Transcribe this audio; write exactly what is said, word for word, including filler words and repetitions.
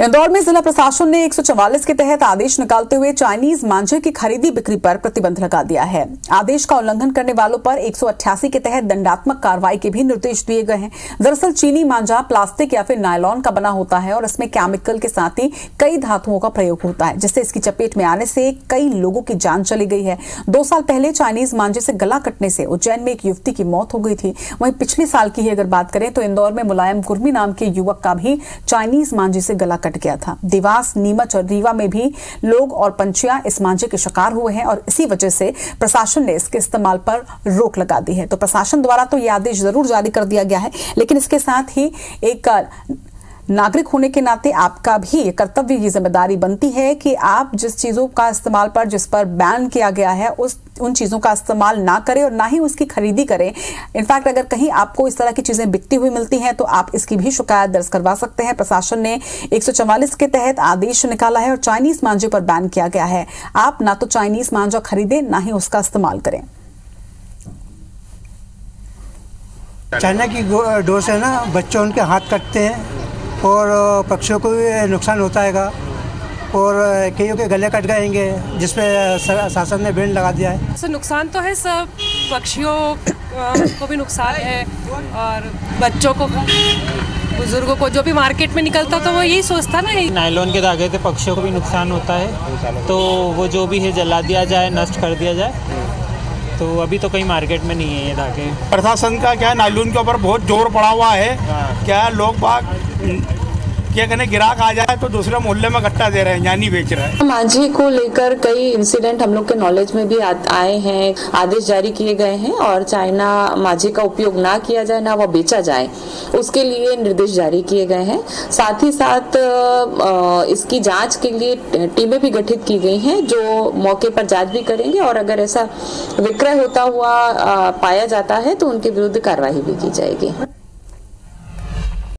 इंदौर में जिला प्रशासन ने एक सौ चवालीस के तहत आदेश निकालते हुए चाइनीज मांझे की खरीदी बिक्री पर प्रतिबंध लगा दिया है। आदेश का उल्लंघन करने वालों पर एक सौ अट्ठासी के तहत दंडात्मक कार्रवाई के भी निर्देश दिए गए हैं। दरअसल चीनी मांझा प्लास्टिक या फिर नायलॉन का बना होता है और इसमें केमिकल के साथ ही कई धातुओं का प्रयोग होता है, जिससे इसकी चपेट में आने से कई लोगों की जान चली गई है। दो साल पहले चाइनीज मांझे से गला कटने से उज्जैन में एक युवती की मौत हो गई थी। वहीं पिछले साल की ही अगर बात करें तो इंदौर में मुलायम कुर्मी नाम के युवक का भी चाइनीज मांझे से गला कट गया था। देवास, नीमच और रीवा में भी लोग और पंछियां इस मांझे के शिकार हुए हैं और इसी वजह से प्रशासन ने इसके इस्तेमाल पर रोक लगा दी है। तो प्रशासन द्वारा तो यह आदेश जरूर जारी कर दिया गया है, लेकिन इसके साथ ही एक नागरिक होने के नाते आपका भी कर्तव्य, की जिम्मेदारी बनती है कि आप जिस चीजों का इस्तेमाल पर जिस पर बैन किया गया है उस उन चीजों का इस्तेमाल ना करें और ना ही उसकी खरीदी करें। इनफैक्ट अगर कहीं आपको इस तरह की चीजें बिकती हुई मिलती हैं तो आप इसकी भी शिकायत दर्ज करवा सकते हैं। प्रशासन ने एक सौ चवालीस के तहत आदेश निकाला है और चाइनीज मांझे पर बैन किया गया है। आप ना तो चाइनीज मांझा खरीदें ना ही उसका इस्तेमाल करें। चाइना की डोर से ना बच्चे उनके हाथ कटते हैं और पक्षियों को भी नुकसान होता है और कईयों के गले कट गएंगे, जिसपे शासन ने बैन लगा दिया है। सो नुकसान तो है, सब पक्षियों को भी नुकसान है और बच्चों को, बुजुर्गों को। जो भी मार्केट में निकलता तो वो यही सोचता ना, नायलॉन के धागे से पक्षियों को भी नुकसान होता है, तो वो जो भी है जला दिया जाए, नष्ट कर दिया जाए। तो अभी तो कहीं मार्केट में नहीं है ये धागे। प्रशासन का क्या है, नायलॉन के ऊपर बहुत जोर पड़ा हुआ है। क्या लोग बाग क्या कहने, ग्राहक आ जाए तो दूसरे मोहल्ले में गट्टा दे रहे हैं, यानी बेच रहे हैं। मांझे को लेकर कई इंसिडेंट हम लोग के नॉलेज में भी आए हैं, आदेश जारी किए गए हैं और चाइना मांझे का उपयोग ना किया जाए, ना वह बेचा जाए, उसके लिए निर्देश जारी किए गए हैं। साथ ही साथ इसकी जांच के लिए टीमें भी गठित की गई हैं जो मौके पर जांच भी करेंगे और अगर ऐसा विक्रय होता हुआ पाया जाता है तो उनके विरुद्ध कार्रवाई भी की जाएगी।